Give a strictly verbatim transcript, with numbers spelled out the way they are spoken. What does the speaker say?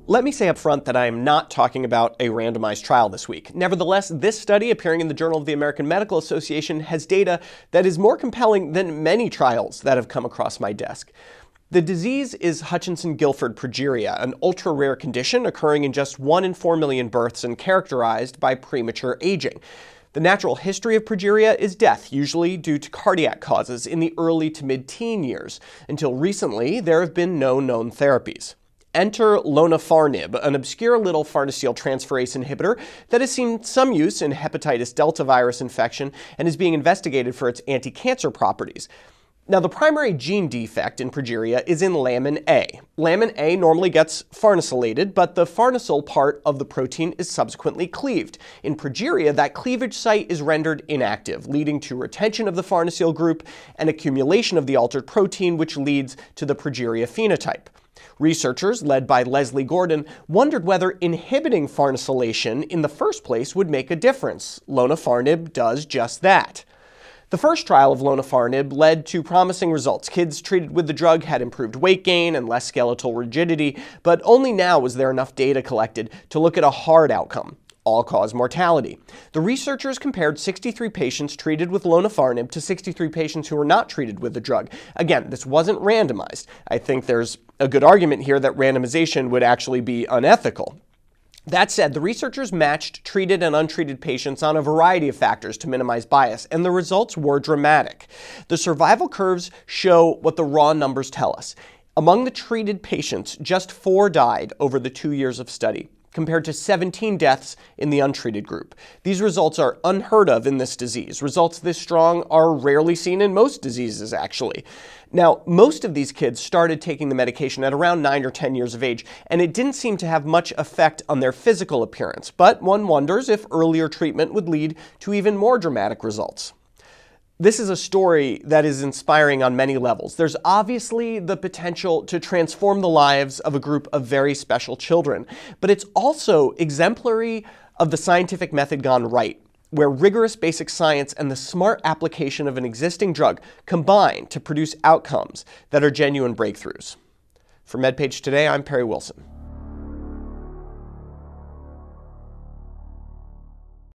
Let me say up front that I am not talking about a randomized trial this week. Nevertheless, this study appearing in the Journal of the American Medical Association has data that is more compelling than many trials that have come across my desk. The disease is Hutchinson-Gilford progeria, an ultra-rare condition occurring in just one in four million births and characterized by premature aging. The natural history of progeria is death, usually due to cardiac causes in the early to mid-teen years. Until recently, there have been no known therapies. Enter lonafarnib, an obscure little farnesyl transferase inhibitor that has seen some use in hepatitis delta virus infection and is being investigated for its anti-cancer properties. Now, the primary gene defect in progeria is in lamin A. Lamin A normally gets farnesylated, but the farnesyl part of the protein is subsequently cleaved. In progeria, that cleavage site is rendered inactive, leading to retention of the farnesyl group and accumulation of the altered protein, which leads to the progeria phenotype. Researchers, led by Leslie Gordon, wondered whether inhibiting farnesylation in the first place would make a difference. Lonafarnib does just that. The first trial of lonafarnib led to promising results. Kids treated with the drug had improved weight gain and less skeletal rigidity, but only now was there enough data collected to look at a hard outcome: all-cause mortality. The researchers compared sixty-three patients treated with lonafarnib to sixty-three patients who were not treated with the drug. Again, this wasn't randomized. I think there's a good argument here that randomization would actually be unethical. That said, the researchers matched treated and untreated patients on a variety of factors to minimize bias, and the results were dramatic. The survival curves show what the raw numbers tell us. Among the treated patients, just four died over the two years of study, compared to seventeen deaths in the untreated group. These results are unheard of in this disease. Results this strong are rarely seen in most diseases, actually. Now, most of these kids started taking the medication at around nine or ten years of age, and it didn't seem to have much effect on their physical appearance, but one wonders if earlier treatment would lead to even more dramatic results. This is a story that is inspiring on many levels. There's obviously the potential to transform the lives of a group of very special children, but it's also exemplary of the scientific method gone right, where rigorous basic science and the smart application of an existing drug combine to produce outcomes that are genuine breakthroughs. For MedPage Today, I'm Perry Wilson.